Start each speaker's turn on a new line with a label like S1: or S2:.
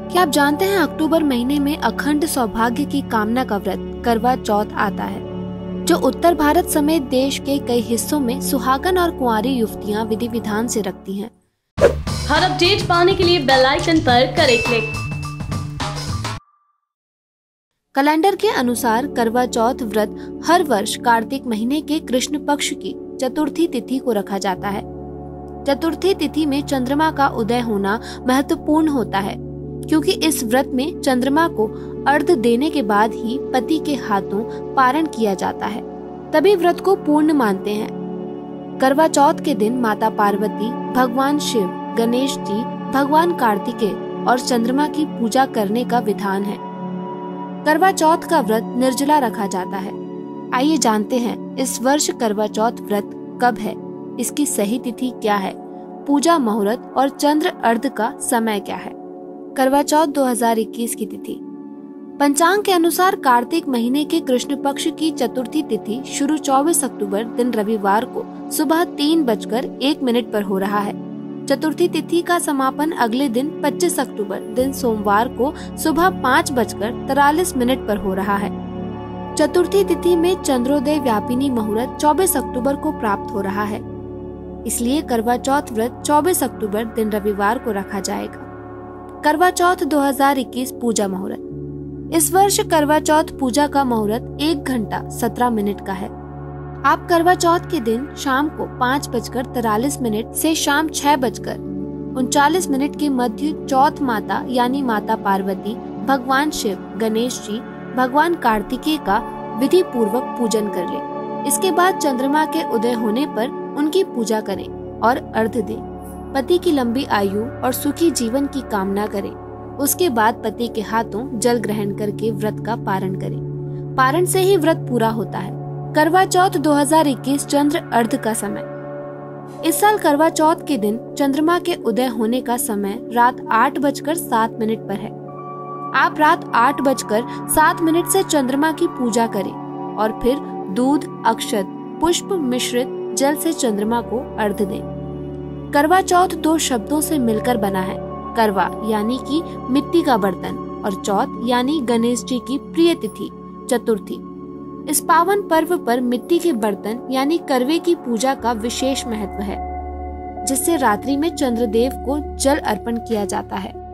S1: क्या आप जानते हैं अक्टूबर महीने में अखंड सौभाग्य की कामना का व्रत करवा चौथ आता है, जो उत्तर भारत समेत देश के कई हिस्सों में सुहागन और कुंवारी युवतियां विधि विधान से रखती हैं।
S2: हर अपडेट पाने के लिए बेल आइकन पर करें क्लिक।
S1: कैलेंडर के अनुसार करवा चौथ व्रत हर वर्ष कार्तिक महीने के कृष्ण पक्ष की चतुर्थी तिथि को रखा जाता है। चतुर्थी तिथि में चंद्रमा का उदय होना महत्वपूर्ण होता है, क्योंकि इस व्रत में चंद्रमा को अर्घ देने के बाद ही पति के हाथों पारण किया जाता है, तभी व्रत को पूर्ण मानते हैं। करवा चौथ के दिन माता पार्वती, भगवान शिव, गणेश जी, भगवान कार्तिकेय और चंद्रमा की पूजा करने का विधान है। करवा चौथ का व्रत निर्जला रखा जाता है। आइए जानते हैं इस वर्ष करवा चौथ व्रत कब है, इसकी सही तिथि क्या है, पूजा मुहूर्त और चंद्र अर्घ का समय क्या है। करवा चौथ 2021 की तिथि। पंचांग के अनुसार कार्तिक महीने के कृष्ण पक्ष की चतुर्थी तिथि शुरू 24 अक्टूबर दिन रविवार को सुबह 3:01 पर हो रहा है। चतुर्थी तिथि का समापन अगले दिन 25 अक्टूबर दिन सोमवार को सुबह 5:43 पर हो रहा है। चतुर्थी तिथि में चंद्रोदय व्यापिनी मुहूर्त 24 अक्टूबर को प्राप्त हो रहा है, इसलिए करवा चौथ व्रत 24 अक्टूबर दिन रविवार को रखा जाएगा। करवा चौथ 2021 पूजा मुहूर्त। इस वर्ष करवा चौथ पूजा का मुहूर्त 1:17 का है। आप करवा चौथ के दिन शाम को 5:43 से शाम 6:39 के मध्य चौथ माता यानी माता पार्वती, भगवान शिव, गणेश जी, भगवान कार्तिकेय का विधि पूर्वक पूजन कर ले। इसके बाद चंद्रमा के उदय होने पर उनकी पूजा करें और अर्घ दें। पति की लंबी आयु और सुखी जीवन की कामना करें। उसके बाद पति के हाथों जल ग्रहण करके व्रत का पारण करें। पारण से ही व्रत पूरा होता है। करवा चौथ 2021 चंद्र अर्घ का समय। इस साल करवा चौथ के दिन चंद्रमा के उदय होने का समय रात 8:07 पर है। आप रात 8:07 से चंद्रमा की पूजा करें और फिर दूध, अक्षत, पुष्प मिश्रित जल से चंद्रमा को अर्घ दें। करवा चौथ 2 शब्दों से मिलकर बना है। करवा यानी कि मिट्टी का बर्तन और चौथ यानी गणेश जी की प्रिय तिथि चतुर्थी। इस पावन पर्व पर मिट्टी के बर्तन यानी करवे की पूजा का विशेष महत्व है, जिससे रात्रि में चंद्रदेव को जल अर्पण किया जाता है।